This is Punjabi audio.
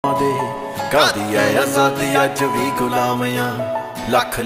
दे कादी है आजादी अज भी गुलाम आ लख